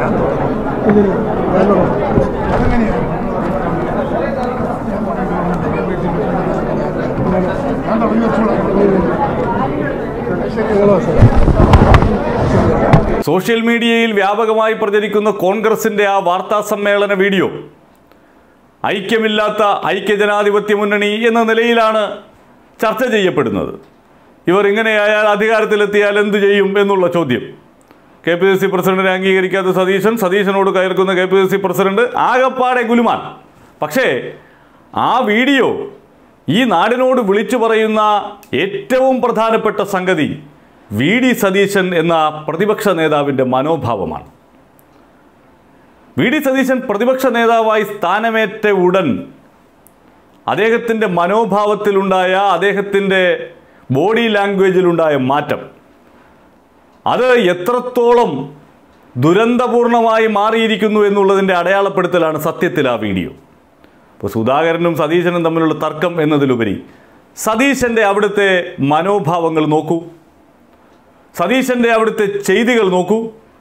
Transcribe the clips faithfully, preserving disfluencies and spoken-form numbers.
Social മീഡിയയിൽ വ്യാപകമായി പ്രചരിക്കുന്ന കോൺഗ്രസിന്റെ ആ വാർത്താ സമ്മേളന വീഡിയോ ഐക്യമില്ലാത്ത ഐക്യജനാധിപത്യ മുന്നണി എന്ന നിലയിലാണ് ചർച്ച ചെയ്യപ്പെടുന്നത്. ഇവർ ഇങ്ങനെയായാൽ അധികാരത്തിലെത്തിയാൽ എന്തു ചെയ്യും എന്നുള്ള ചോദ്യം. കെ പി സി സി പ്രസിഡന്റിനെ അംഗീകരിക്കാത്ത സതീശൻ, സതീശനോട് കയർക്കുന്ന K P C C president, ആകപ്പാടെ ഗുലുമാൻ. പക്ഷേ ആ വീഡിയോ ഈ നാടിനോട് വിളിച്ചു പറയുന്ന ഏറ്റവും പ്രധാനപ്പെട്ട സംഗതി വി ഡി സതീശൻ എന്ന പ്രതിപക്ഷ നേതാവിൻ്റെ മനോഭാവമാണ്. വി ഡി സതീശൻ പ്രതിപക്ഷ നേതാവായി സ്ഥാനമേറ്റ ഉടൻ അദ്ദേഹത്തിൻ്റെ മനോഭാവത്തിലുണ്ടായ, അദ്ദേഹത്തിൻ്റെ ബോഡി ലാംഗ്വേജിലുണ്ടായ മാറ്റം, അത് എത്രത്തോളം ദുരന്തപൂർണമായി മാറിയിരിക്കുന്നു എന്നുള്ളതിൻ്റെ അടയാളപ്പെടുത്തലാണ് സത്യത്തിൽ ആ വീഡിയോ. ഇപ്പോൾ സുധാകരനും സതീശനും തമ്മിലുള്ള തർക്കം എന്നതിലുപരി സതീശൻ്റെ അവിടുത്തെ മനോഭാവങ്ങൾ നോക്കൂ, സതീശൻ്റെ അവിടുത്തെ ചെയ്തികൾ നോക്കൂ.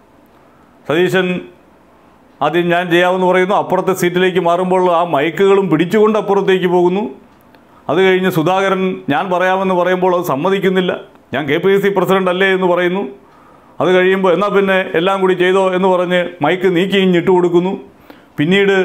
സതീശൻ ആദ്യം ഞാൻ ചെയ്യാമെന്ന് പറയുന്നു, അപ്പുറത്തെ സീറ്റിലേക്ക് മാറുമ്പോൾ ആ മൈക്കുകളും പിടിച്ചുകൊണ്ട് അപ്പുറത്തേക്ക് പോകുന്നു. അത് കഴിഞ്ഞ് സുധാകരൻ ഞാൻ പറയാമെന്ന് പറയുമ്പോൾ അത് സമ്മതിക്കുന്നില്ല, ഞാൻ K P C C president അല്ലേ എന്ന് പറയുന്നു. അത് കഴിയുമ്പോൾ എന്നാൽ പിന്നെ എല്ലാം കൂടി ചെയ്തോ എന്ന് പറഞ്ഞ് മൈക്ക് നീക്കി ഇട്ട് കൊടുക്കുന്നു. പിന്നീട്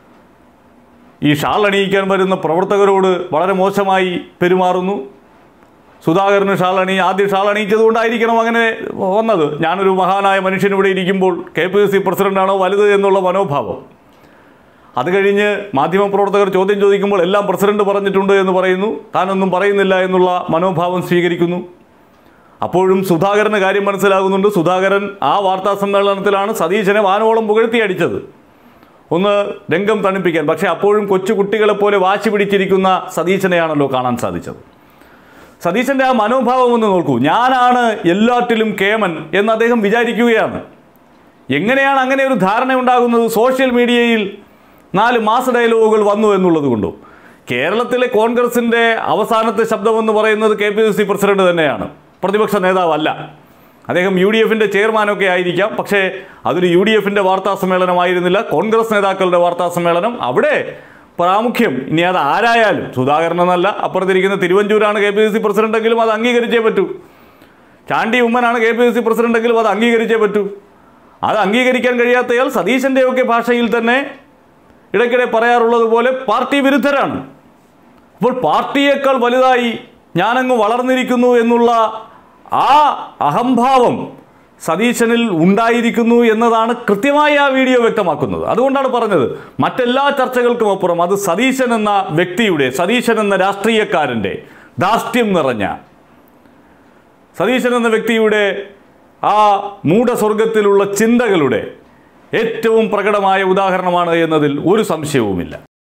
ഈ ഷാൾ അണിയിക്കാൻ വരുന്ന പ്രവർത്തകരോട് വളരെ മോശമായി പെരുമാറുന്നു. സുധാകരന് ഷാൾ അണി ആദ്യം ഷാൾ അണിയിച്ചത് കൊണ്ടായിരിക്കണം അങ്ങനെ വന്നത്. ഞാനൊരു മഹാനായ മനുഷ്യനിവിടെ ഇരിക്കുമ്പോൾ കെ പി സി സി പ്രസിഡന്റാണോ വലുത് എന്നുള്ള മനോഭാവം. അത് കഴിഞ്ഞ് മാധ്യമപ്രവർത്തകർ ചോദ്യം ചോദിക്കുമ്പോൾ എല്ലാം പ്രസിഡന്റ് പറഞ്ഞിട്ടുണ്ട് എന്ന് പറയുന്നു, താനൊന്നും പറയുന്നില്ല എന്നുള്ള മനോഭാവം സ്വീകരിക്കുന്നു. അപ്പോഴും സുധാകരന് കാര്യം മനസ്സിലാകുന്നുണ്ട്. സുധാകരൻ ആ വാർത്താ സമ്മേളനത്തിലാണ് സതീശനെ വാനോളം പുകഴ്ത്തി അടിച്ചത്, ഒന്ന് രംഗം തണുപ്പിക്കാൻ. പക്ഷേ അപ്പോഴും കൊച്ചു കുട്ടികളെപ്പോലെ വാശി പിടിച്ചിരിക്കുന്ന സതീശനെയാണല്ലോ കാണാൻ സാധിച്ചത്. സതീശൻ്റെ ആ മനോഭാവം ഒന്ന് നോക്കൂ. ഞാനാണ് എല്ലാറ്റിലും കേമൻ എന്ന് അദ്ദേഹം വിചാരിക്കുകയാണ്. എങ്ങനെയാണ് അങ്ങനെ ഒരു ധാരണ ഉണ്ടാകുന്നത്? സോഷ്യൽ മീഡിയയിൽ നാല് മാസ ഡയലോഗുകൾ വന്നു എന്നുള്ളത് കൊണ്ടോ? കേരളത്തിലെ കോൺഗ്രസിൻ്റെ അവസാനത്തെ ശബ്ദമെന്ന് പറയുന്നത് K P C C president തന്നെയാണ്, പ്രതിപക്ഷ നേതാവല്ല. അദ്ദേഹം യു ഡി എഫിൻ്റെ ചെയർമാനൊക്കെ ആയിരിക്കാം, പക്ഷേ അതൊരു യു ഡി എഫിൻ്റെ വാർത്താ സമ്മേളനമായിരുന്നില്ല, കോൺഗ്രസ് നേതാക്കളുടെ വാർത്താ സമ്മേളനം. അവിടെ പ്രാമുഖ്യം ഇനി അത് ആരായാലും, സുധാകരനെന്നല്ല, അപ്പുറത്തിരിക്കുന്ന തിരുവഞ്ചൂരാണ് കെ പി സി സി പ്രസിഡന്റെങ്കിലും അത് അംഗീകരിച്ചേ പറ്റൂ. ചാണ്ടി ഉമ്മനാണ് കെ പി സി സി പ്രസിഡന്റെങ്കിലും അത് അംഗീകരിച്ചേ പറ്റൂ. അത് അംഗീകരിക്കാൻ കഴിയാത്തയാൾ സതീശൻ്റെയൊക്കെ ഭാഷയിൽ തന്നെ ഇടയ്ക്കിടെ പറയാറുള്ളത് പോലെ പാർട്ടി വിരുദ്ധരാണ്. അപ്പോൾ പാർട്ടിയേക്കാൾ വലുതായി ഞാനങ്ങ് വളർന്നിരിക്കുന്നു എന്നുള്ള ആ അഹംഭാവം സതീശനിൽ ഉണ്ടായിരിക്കുന്നു എന്നതാണ് കൃത്യമായി ആ വീഡിയോ വ്യക്തമാക്കുന്നത്. അതുകൊണ്ടാണ് പറഞ്ഞത്, മറ്റെല്ലാ ചർച്ചകൾക്കും അപ്പുറം അത് സതീശൻ എന്ന വ്യക്തിയുടെ, സതീശൻ എന്ന രാഷ്ട്രീയക്കാരൻ്റെ ധാർഷ്ട്യം നിറഞ്ഞ, സതീശൻ എന്ന വ്യക്തിയുടെ ആ മൂഢസ്വർഗത്തിലുള്ള ചിന്തകളുടെ ഏറ്റവും പ്രകടമായ ഉദാഹരണമാണ് എന്നതിൽ ഒരു സംശയവുമില്ല.